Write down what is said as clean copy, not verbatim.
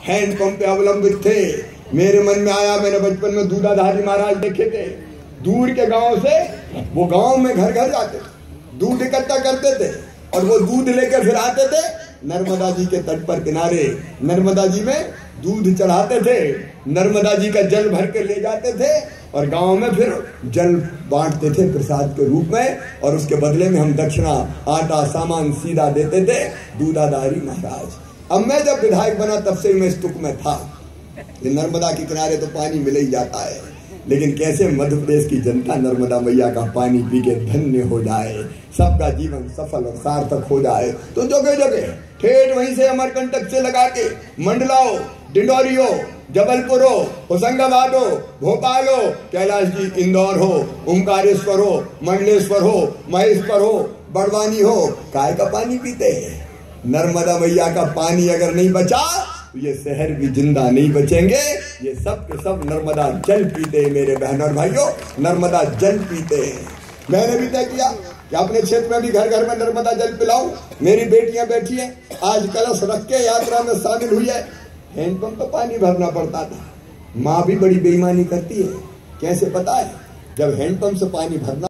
Handpump पे अवलंबित थे। मेरे मन में आया, मैंने बचपन में दूधाधारी महाराज देखे थे। दूर के गांव से वो गांव में घर घर जाते थे, दूध इकट्ठा करते थे और वो दूध लेकर फिर आते थे नर्मदा जी के तट पर किनारे। नर्मदा जी में दूध चढ़ाते थे, नर्मदा जी का जल भर के ले जाते थे और गांव में फिर जल बांटते थे प्रसाद के रूप में, और उसके बदले में हम दक्षिणा, आटा, सामान सीधा देते थे। दूधाधारी महाराज। अब मैं जब विधायक बना तब से मैं इस तुक में था कि नर्मदा के किनारे तो पानी मिल ही जाता है, लेकिन कैसे मध्य प्रदेश की जनता नर्मदा मैया का पानी पी के धन्य हो जाए, सबका जीवन सफल और सार्थक हो जाए। तो जगह जगह ठेठ वहीं से अमरकंटक से लगा के मंडलाओ, डिंडोरी हो, जबलपुर हो, होशंगाबाद हो, भोपाल हो, कैलाश जी इंदौर हो, ओंकारेश्वर हो, मंडलेश्वर हो, महेश्वर हो, बड़वानी हो, काय का पानी पीते हैं। नर्मदा मैया का पानी अगर नहीं बचा तो ये शहर भी जिंदा नहीं बचेंगे। ये सब के सब नर्मदा जल पीते हैं मेरे बहन और भाइयों, नर्मदा जल पीते हैं। मैंने भी तय किया कि अपने क्षेत्र में भी घर घर में नर्मदा जल पिलाऊं। मेरी बेटियां बैठी हैं, आज कलश रख के यात्रा में शामिल हुई है। हैंडपंप तो पानी भरना पड़ता था। माँ भी बड़ी बेईमानी करती है, कैसे पता है, जब हैंडपंप से पानी भरना